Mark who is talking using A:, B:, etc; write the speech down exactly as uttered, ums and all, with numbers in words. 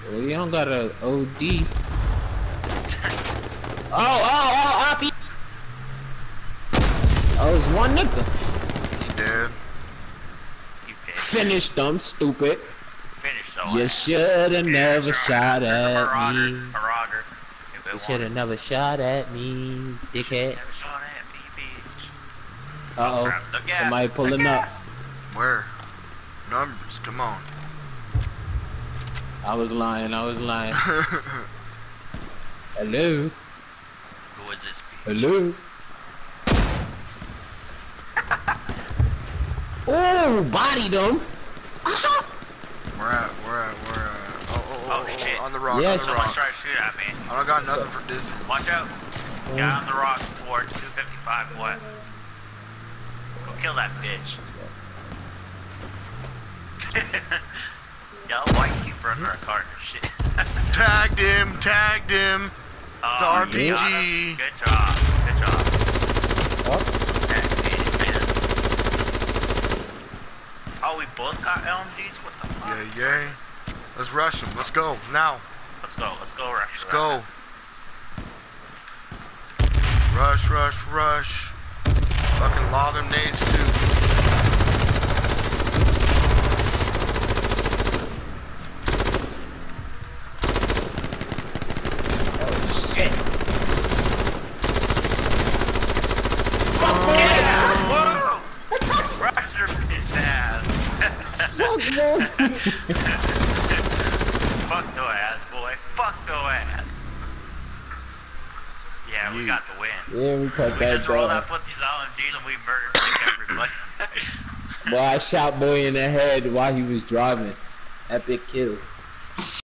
A: Well, you don't got a O D. Oh, oh, oh, Oppie! Oh, it's one nigga.
B: He dead.
C: You
A: Finish them, stupid.
C: Finish though.
A: You should've never shot at
C: Marauder,
A: me.
C: Marauder.
A: You should've never shot at me, dickhead.
C: Never shot at me, bitch.
A: Uh oh. Somebody pulling up.
B: Where? Numbers, come on.
A: I was lying, I was lying. Hello?
C: Who is this bitch?
A: Hello? Oh, bodied him!
B: Where at? Where at? Where at? Oh, oh, oh,
C: Oh,
B: oh,
C: shit.
B: on the rock,
A: Yes.
B: on the
C: Someone's
B: rock.
C: trying to shoot at me.
B: I don't got nothing for distance.
C: Watch out. Get on the rocks towards two fifty-five west. Go kill that bitch. Yo, why you keep running our cart and shit?
B: Tagged him, tagged him.
C: Oh,
B: The R P G.
C: you got him. Good job. Good job.
A: Oh.
C: That's it, man. Oh, we both got L M Gs? What the fuck?
B: Yeah, yay. Let's rush him. Let's go now.
C: Let's go. Let's go, Rush.
B: Let's go. Rush, rush, rush. Fucking law them nades too.
A: Oh shit.
C: Fuck yeah! Whoa! Rush your bitch ass.
A: Fuck no.
C: Fuck no ass, boy. Fuck no ass. Yeah, we
B: Yeah.
C: got the win.
A: Yeah, we cut
C: We
A: that
C: just rolled
A: down.
C: up with these L M Gs and we murdered like everybody.
A: Boy, I shot boy in the head while he was driving. Epic kill.